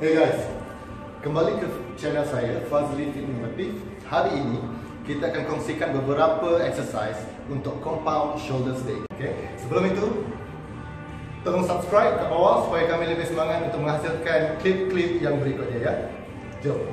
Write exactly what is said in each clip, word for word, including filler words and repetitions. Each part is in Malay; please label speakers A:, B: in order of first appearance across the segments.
A: Hey guys, kembali ke channel saya Fazli Fitness Latif. Hari ini kita akan kongsikan beberapa exercise untuk compound shoulder day. Okay? Sebelum itu, tolong subscribe kat bawah supaya kami lebih semangat untuk menghasilkan klip-klip yang berikutnya ya. Jom.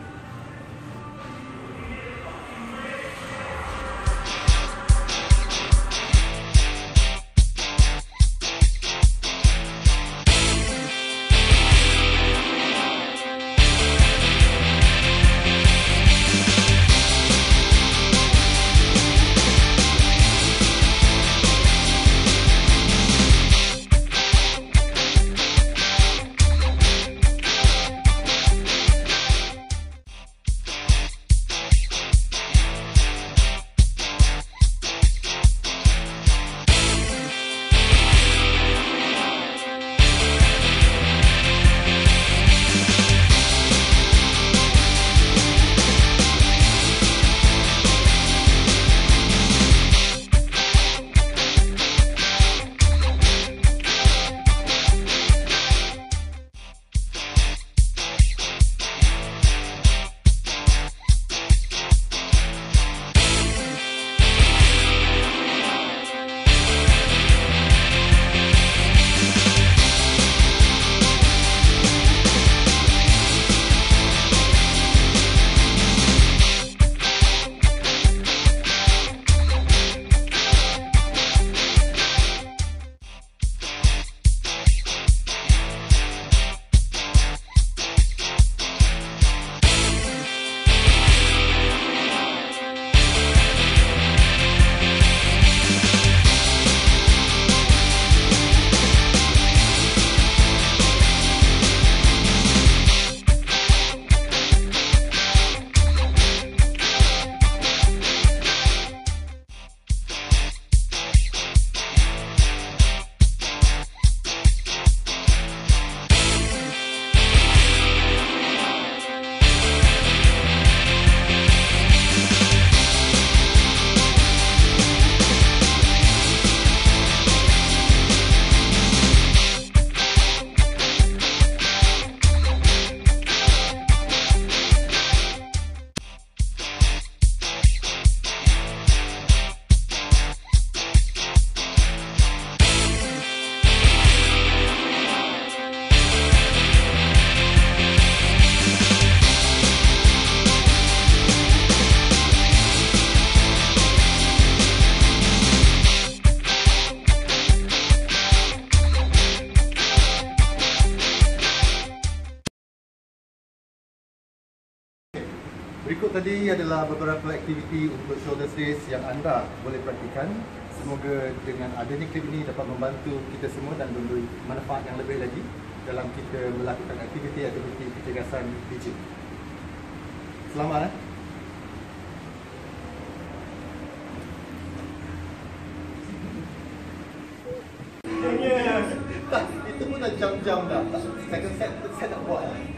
A: Berikut tadi adalah beberapa aktiviti untuk shoulder days yang anda boleh praktikan. Semoga dengan adanya klip ini dapat membantu kita semua dan memberi manfaat yang lebih lagi dalam kita melakukan aktiviti-aktiviti kecergasan di gym. Selamat eh? Tak, itu pun dah jam-jam dah. Second set, saya tak buat.